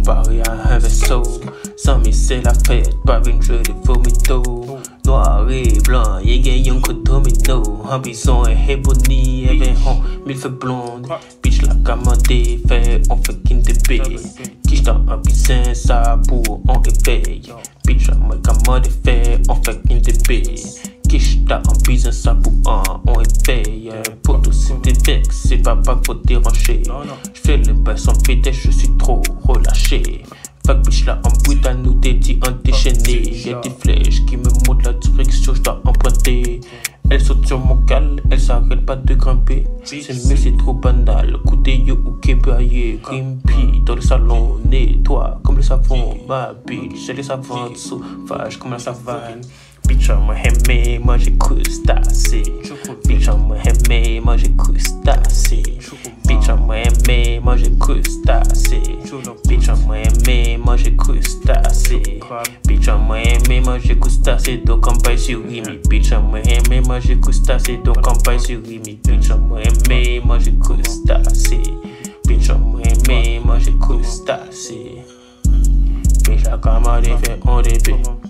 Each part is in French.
Paris à un vaisseau. Sans mais c'est la fête, pas une jeu de vomito. Noir et blanc, y'a gagné un coup de domino. Un bison et ebony, et un mille feux blondes. Bitch la commandé, fait, on fait qu'une DB. Qui j't'a un bison, ça pour on éveille. Bitch la moi commandé, fait, on fait qu'une DB. Qui j't'a un bison, ça pour on éveille. Pour tous c'est des becs, c'est pas faut déranger. J'fais le baisse en vitesse, je suis trop relâché. Fuck bitch là en bruit à nous dédié en déchaîné. Y'a des flèches qui me montrent la direction, j'dois emprunter. Elle saute sur mon cal, elle s'arrête pas de grimper. C'est mieux, c'est trop banal. Coudé yo ou kébaye, Grimpy dans le salon, nettoie comme le savon. Ma bitch, j'ai les savants de sauvage comme la savane. Bitch moi aimé, moi j'ai crustacé. Bitch moi aimé, moi j'ai crustacé. Bitch moi aimé, moi j'ai crustacé. Bitch moi aimé, moi j'ai crustacé. Bitch moi aimé, moi j'ai crustacé. Donc campagne sur Rimi. Bitch moi aimé, moi j'ai crustacé. Donc campagne sur Rimi. Bitch moi aimé, moi j'ai crustacé. Bitch moi aimé, moi j'ai crustacé. Bitch la camarade fait on début.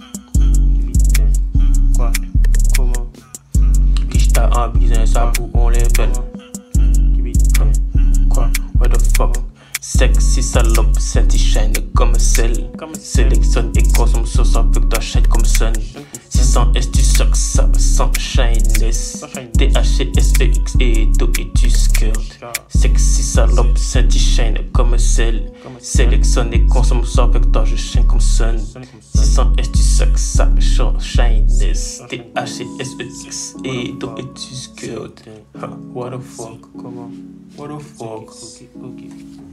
Quoi? Comment? Qui j't'a un business, ça pour on les belle. Quoi? What the fuck? Sexy salope, senti shine comme celle. Sélectionne et consomme sauce avec ta shine comme sun. 600 S tu sucks ça sans shyness. THCSEX et do et tu skirt. Sexy salope, senti shine comme celle. Sélectionne et consomme sauce avec toi je shine comme sun. 600 S tu sucks ça sans shyness. THCSEX et do et tu skirt. What the fuck? Comment? What the fuck? Ok.